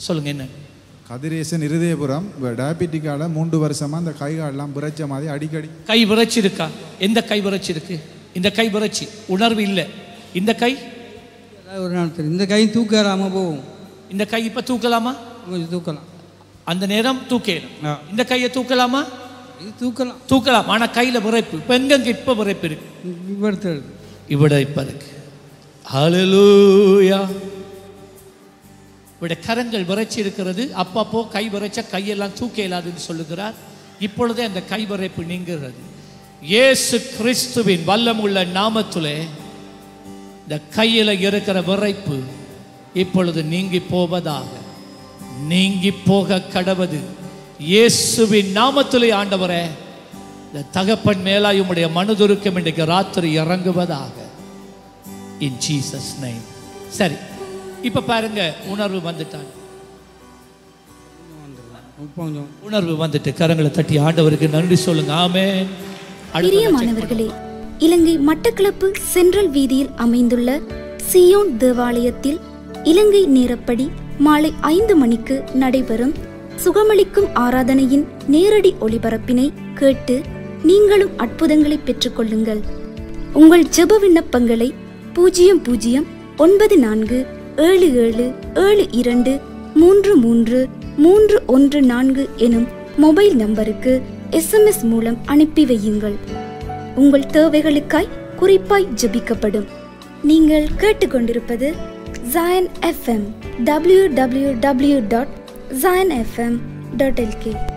சொல்லுங்க என்ன? கதிரேசன் இருதயபுரம் டயபெட்டிக்கால 3 வருஷமா அந்த கை காலெல்லாம் விரைச்ச மாதிரி அடிக்கடி. கை விரைச்சி இருக்கா? எந்த கை விரைச்சி இருக்கு? இந்த கை விரைச்சி உணர்வு இல்லை. இந்த கை ஒரு நாள் தெரியும். இந்த கை தூக்கலாம போகும். இந்த கை இப்ப தூக்கலாமா? கொஞ்சம் தூக்கலாம். அந்த நேரம் தூக்கலாம். இந்த கையை தூக்கலாமா? இது தூக்கலாம். தூக்கலாம். ஆனா கையில விரைப்பு இப்ப எங்க? இப்ப விரைப்பு இருக்கு. இவிட இப்ப இருக்கு. ஹல்லேலூயா. இவிட கரங்கள் விரைச்சி இருக்கிறது. அப்பப்போ கை விரைச்ச கையெல்லாம் தூக்க இயலாதுன்னு சொல்லுகிறார். இப்பொழுதே அந்த கை விரைப்பு நீங்குகிறது. இயேசு கிறிஸ்துவின் வல்லமுள்ள நாமத்திலே இந்த கையில இருக்கிற விரைப்பு இப்பொழுது நீங்கி போவதாக. நீங்கி போக கடவது இயேசுவின் நாமத்திலே. ஆண்டவரே, இந்த தகப்பன் மேலாய் உம்முடைய மனதுருக்கம் இன்றைக்கு ராத்திரி இறங்குவதாக. In Jesus name. சரி, இப்ப பாருங்க, உணர்வு வந்துட்டாங்க. உணர்வு வந்துட்டு கரங்களை தட்டி ஆண்டவருக்கு நன்றி சொல்லுங்க. ஆமென். பிரியமானவர்களே, இலங்கை மட்டக்களப்பு சென்ட்ரல் வீதியில் அமைந்துள்ள சியோன் தேவாலயத்தில் இலங்கை நேரப்படி மாலை 5 மணிக்கு நடைபெறும் சுகமளிக்கும் ஆராதனையின் நேரடி ஒளிபரப்பினை கேட்டு நீங்களும் அற்புதங்களை பெற்றுக்கொள்ளுங்கள். உங்கள் ஜெப விண்ணப்பங்களை 009477723314 எனும் மொபைல் நம்பருக்கு SMS மூலம் அனுப்பி வையுங்கள். உங்கள் தேவைகளுக்காய் குறிப்பாய் ஜெபிக்கப்படும். நீங்கள் கேட்டுக்கொண்டிருப்பது Zion FM. www.zionfm.lk